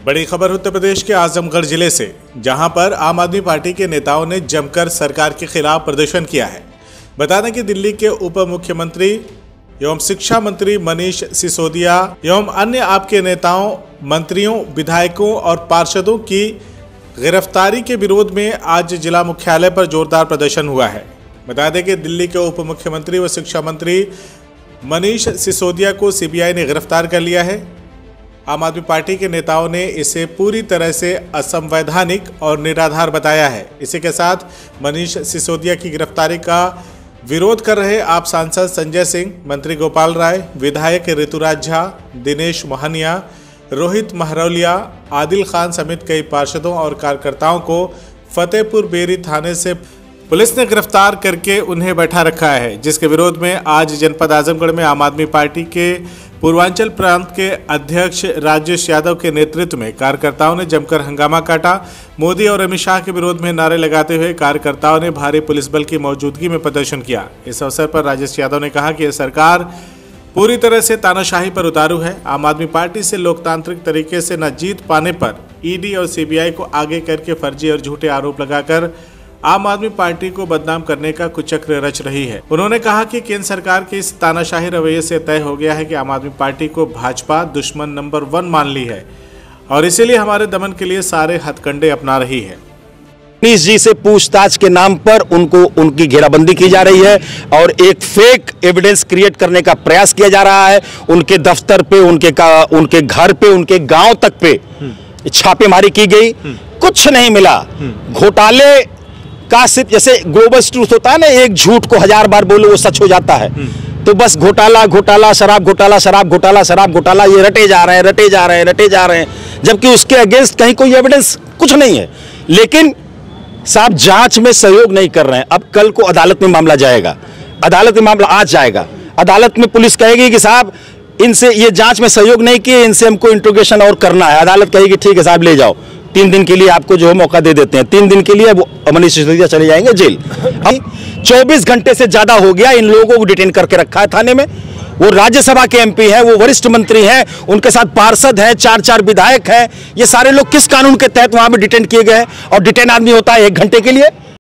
बड़ी खबर उत्तर प्रदेश के आजमगढ़ जिले से, जहां पर आम आदमी पार्टी के नेताओं ने जमकर सरकार के खिलाफ प्रदर्शन किया है। बता दें कि दिल्ली के उप मुख्यमंत्री एवं शिक्षा मंत्री मनीष सिसोदिया एवं अन्य आपके नेताओं, मंत्रियों, विधायकों और पार्षदों की गिरफ्तारी के विरोध में आज जिला मुख्यालय पर जोरदार प्रदर्शन हुआ है। बता दें कि दिल्ली के उप मुख्यमंत्री व शिक्षा मंत्री मनीष सिसोदिया को सीबीआई ने गिरफ्तार कर लिया है। आम आदमी पार्टी के नेताओं ने इसे पूरी तरह से असंवैधानिक और निराधार बताया है। इसी के साथ मनीष सिसोदिया की गिरफ्तारी का विरोध कर रहे आप सांसद संजय सिंह, मंत्री गोपाल राय, विधायक ऋतुराज झा, दिनेश मोहनिया, रोहित महरौलिया, आदिल खान समेत कई पार्षदों और कार्यकर्ताओं को फतेहपुर बेरी थाने से पुलिस ने गिरफ्तार करके उन्हें बैठा रखा है, जिसके विरोध में आज जनपद आजमगढ़ में आम आदमी पार्टी के पूर्वांचल प्रांत के अध्यक्ष राजेश यादव के नेतृत्व में कार्यकर्ताओं ने जमकर हंगामा काटा। मोदी और अमित शाह के विरोध में नारे लगाते हुए कार्यकर्ताओं ने भारी पुलिस बल की मौजूदगी में प्रदर्शन किया। इस अवसर पर राजेश यादव ने कहा कि यह सरकार पूरी तरह से तानाशाही पर उतारू है। आम आदमी पार्टी से लोकतांत्रिक तरीके से न जीत पाने पर ईडी और सीबीआई को आगे करके फर्जी और झूठे आरोप लगाकर आम आदमी पार्टी को बदनाम करने का कुचक्र रच रही है। उन्होंने कहा कि केंद्र सरकार के इस तानाशाही रवैये से तय हो गया है कि आम आदमी पार्टी को भाजपा दुश्मन नंबर 1 मान ली है और इसीलिए हमारे दमन के लिए सारे हथकंडे अपना रही है। मनीष जी से पूछताछ के नाम पर उनकी घेराबंदी की जा रही है और एक फेक एविडेंस क्रिएट करने का प्रयास किया जा रहा है। उनके दफ्तर पे, उनके घर पे, उनके गांव तक पे छापेमारी की गई, कुछ नहीं मिला। घोटाले का सिर्फ जैसे ग्लोबल ट्रूथ होता है ना, एक झूठ को 1000 बार बोलो वो सच हो जाता है, तो बस घोटाला, शराब घोटाला, ये रटे जा रहे हैं, जबकि उसके अगेंस्ट कहीं कोई एविडेंस कुछ नहीं है। लेकिन साहब जांच में सहयोग नहीं कर रहे हैं। अब कल को अदालत में मामला जाएगा, अदालत में मामला आज जाएगा, अदालत में पुलिस कहेगी कि साहब इनसे ये जांच में सहयोग नहीं किए, इनसे हमको इंट्रोगेशन और करना है। अदालत कहेगी ठीक है साहब ले जाओ, 3 दिन के लिए आपको जो है मौका दे देते हैं। 3 दिन के लिए वो मनीष सिसोदिया चले जाएंगे जेल। 24 घंटे से ज्यादा हो गया इन लोगों को डिटेन करके रखा है थाने में। वो राज्यसभा के एमपी हैं, वो वरिष्ठ मंत्री हैं, उनके साथ पार्षद हैं, 4 विधायक हैं। ये सारे लोग किस कानून के तहत वहां पे डिटेन किए गए हैं? और डिटेन आदमी होता है 1 घंटे के लिए।